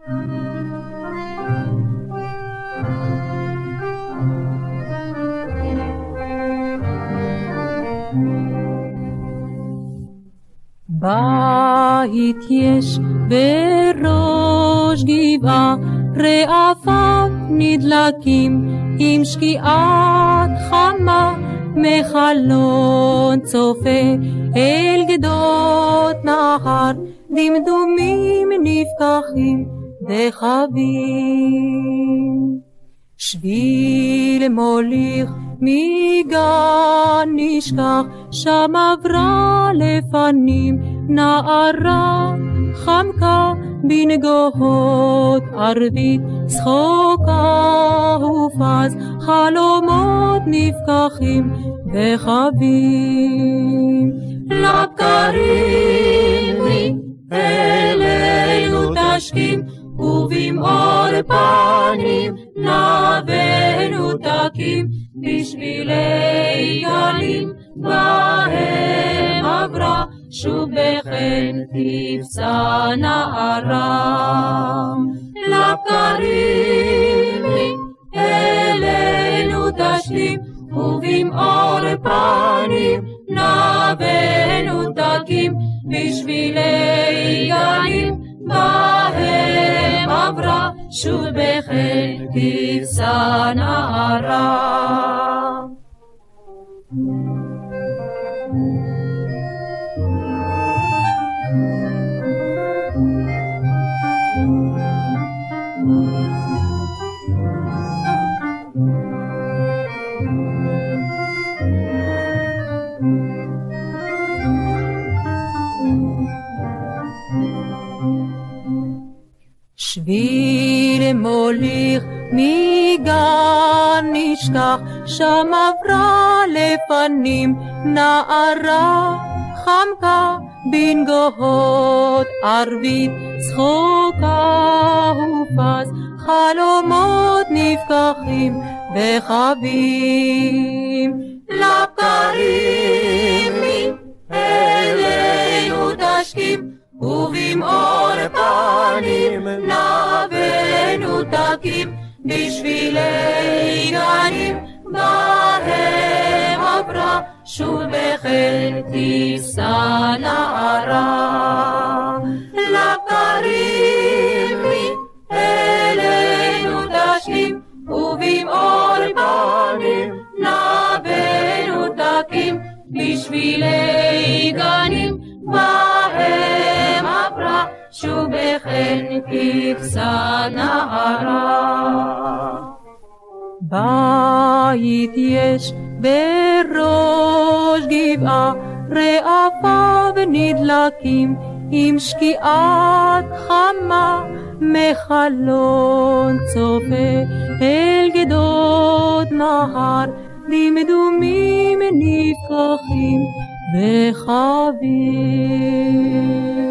בית יש בראש גבעה, רעפיו נדלקים עם שקיעת חמה, מחלון צופה אל גדות נהר, דמדומים נפקחים וחבים. שביל מוליך מגן נשכח, שם עברה לפנים נערה חמקה, בנגוהות ערבית צחוקה ופז, חלומות נפקחים וחבים. לבקרים אלינו תשכים, ובמאור פנים נבנו תקים, בשבילי גלים בהם עברה, שוב בחן תפסה נערה. לבקרים אלינו תשלים, ובמאור פנים נבנו תקים, בשבילי גלים בהם עברה, שוב בחן תפסה נערה. שביל מוליך מגן נשכח, שם עברה לפנים נערה חמקה, בנגוהות ערבית צחוקה ופז, חלומות נפקחים וחבים. לבקרים אלינו תשכים, ובמאור פנים נבנו תקים, בשבילי גנים בהם עברה, שוב בחן תפסה נערה. לבקרים אלינו תשכים, ובמאור פנים נבנו תקים, בשבילי גנים בהם עברה, שוב בחן תפסה נערה. בית יש בראש גבעה, רעפיו נדלקים עם שקיעת חמה, מחלון צופה אל גדות נהר, דמדומים נפקחים וחבים.